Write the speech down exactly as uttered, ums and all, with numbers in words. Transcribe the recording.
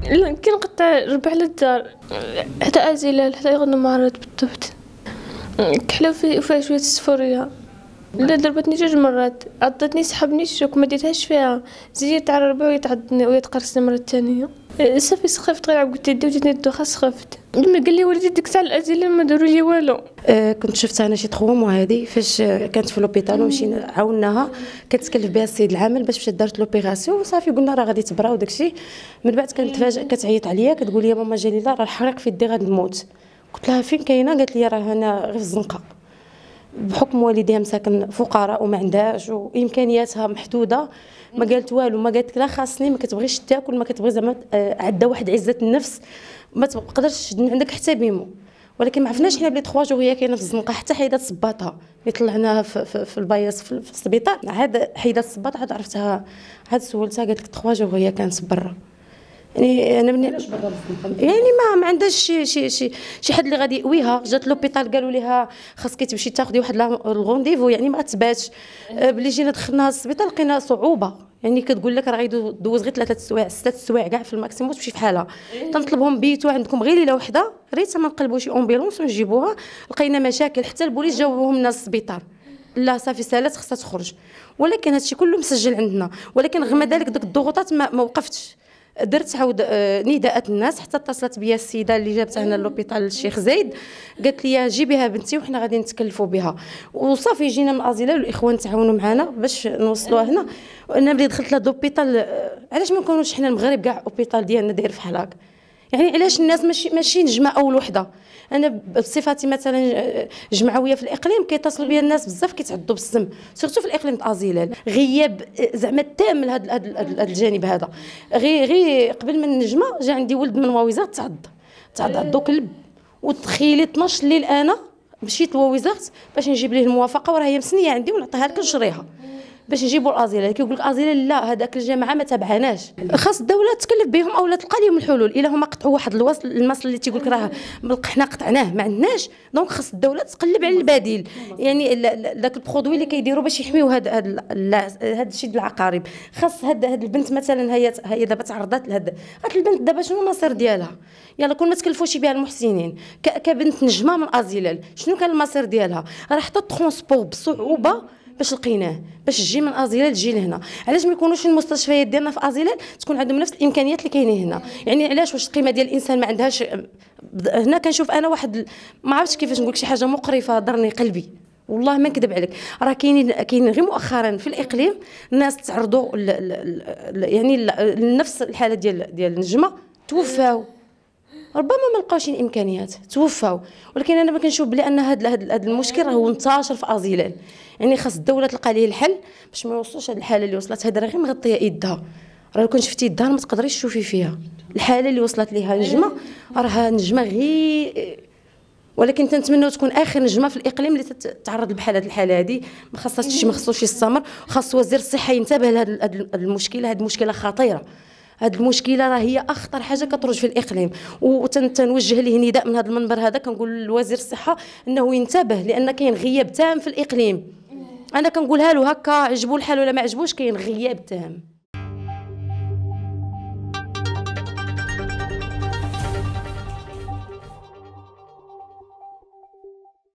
لا كي نقطع ربع للدار حتى ازيلال حتى يغنوا معرض بالضبط كحلو في فيها شويه السفوريه. لا ضربتني جوج مرات، عضتني سحبني الشوك ما ديتهاش فيها، زيدت على ربعي ويتعضني ويتقرصني مره ثانيه. صافي سخفت غير عقدت يدي وجاتني الدوخه سخفت. لما قال لي وليدي ديك الساعه الازيلال ما داروا لي والو. آه كنت شفتها انا شي تخوا مو هذه فاش كانت في لوبيتال ومشينا عاوناها، كتكلف بها السيد العامل باش مشات دارت لوبيراسيون وصافي قلنا راه غادي تبرا وداكشي. من بعد كنتفاجئ كتعيط عليا كتقول لي ماما جليله راه الحريق في يدي غادي نموت. قلت لها فين كاينه؟ قالت لي راه هنا غير في الزنقه، بحكم والديها مساكن فقراء وما عندهاش وامكانياتها محدوده. ما قالت والو، ما قالت لا خاصني، ما كتبغيش تاكل، ما كتبغي زعما عندها واحد عزه النفس ما تقدرش تشد من عندك حتى بيمو. ولكن ما عرفناش حنا بلي تخوا جوغ هي كاينه في الزنقه حتى حيدات صباطها اللي طلعناها في, في, في البايص في, في السبيطار. عاد حيدات الصباط عاد عرفتها، عاد سولتها قالت لك تخوا جوغ هي كانت برا. يعني انا من يعني ما ما عندهاش شي شي شي شي حد اللي غادي يقويها. جات لوبيطال قالوا لها خاصك تمشي تاخدي واحد الغونديفو، يعني ما تباتش. بلي جينا دخلناها للسبيطار لقينا صعوبه، يعني كتقول لك راه غيدوز غير ثلاثه السوايع ستة السوايع كاع في الماكسيموم تمشي في حالها. تنطلبهم بيتوا عندكم غير ليله وحده، ريت ما نقلبوا شي امبيلونس ونجيبوها. لقينا مشاكل حتى البوليس جاوبوهم الناس للسبيطار، لا صافي سالات خصها تخرج. ولكن هادشي كله مسجل عندنا، ولكن رغم ذلك ديك الضغوطات ما, ما وقفتش. درت عاود نداءات الناس حتى اتصلت بيا السيده اللي جابتها هنا لوبيطال الشيخ زايد، قالت لي جيبيها بنتي وحنا غادي نتكلفوا بها. وصافي جينا من ازيلال والاخوان تعاونوا معنا باش نوصلوها هنا. وانا ملي دخلت لوبيطال علاش ما نكونوش حنا المغرب كاع اوبيطال ديالنا داير في هكا؟ يعني علاش الناس ماشي ماشي نجمه اول وحده. انا بصفتي مثلا جمعويه في الاقليم كيتصلوا بيا الناس بزاف كيتعذبوا بالسم، سورتو في الاقليم تاع ازيلال. غياب زعما تام لهذا هذا الجانب هذا. غير غير قبل من النجمه جا عندي ولد من واويزات تعض تعض عضو كلب، وتخيلي اثناش الليل انا مشيت لواويزات باش نجيب ليه الموافقه، وراه هي مسنيه عندي ونعطيها لك نشريها باش نجيبوا الازيلال. كيقول لك ازيلال لا هذاك الجماعه ما تابعناش، خاص الدوله تكلف بهم اولا تلقى لهم الحلول. الا هما قطعوا واحد الوصل المصل اللي تيقول لك راه حنا قطعناه ما عندناش، دونك خاص الدوله تقلب على البديل. يعني داك البرودوي اللي كيديروا باش يحميوا هذا هذا الشيء ديال العقارب. خاص هاد هاد البنت مثلا هي هي دابا تعرضت لهاد هاد البنت دابا شنو المصير ديالها؟ يلا كون ما تكلفوش بها المحسنين كبنت نجمه من ازيلال شنو كان المصير ديالها؟ راه حتى الترونسبور بصعوبه باش لقيناه باش تجي من ازيلال تجي لهنا. علاش ما يكونوش المستشفيات ديالنا في ازيلال تكون عندهم نفس الامكانيات اللي كاينين هنا؟ يعني علاش واش القيمه ديال الانسان ما عندهاش؟ هنا كنشوف انا واحد ما عرفتش كيفاش نقول لك شي حاجه مقرفه ضرني قلبي والله ما نكذب عليك. راه كاينين كاين غير مؤخرا في الاقليم الناس تعرضوا يعني لنفس الحاله ديال ديال النجمه توفاو، ربما ما لقاوش الامكانيات توفاو. ولكن انا ما كنشوف بلي ان هذا هذا المشكل راهو انتشر في ازيلال. يعني خاص الدوله تلقى ليه الحل باش ما يوصلوش هذه الحاله اللي وصلت. هذا راه غير مغطيه يدها، راه كون شفتي يدها ما تقدريش تشوفي فيها الحاله اللي وصلت ليها نجمه. راها نجمه غير، ولكن تنتمنوا تكون اخر نجمه في الاقليم اللي تتعرض بحال هذه الحاله هذه. ما خاصهاش شي ما خصوش يستمر، خاص وزير الصحه ينتبه لهذه المشكله. هذه مشكله خطيره، هاد المشكله راه هي اخطر حاجه كتروج في الاقليم. وتنوجه ليه نداء من هذا المنبر هذا كنقول لوزير الصحه انه ينتبه، لان كاين غياب تام في الاقليم. انا كنقولها له هكا عجبو الحال ولا ما عجبوش، كاين غياب تام.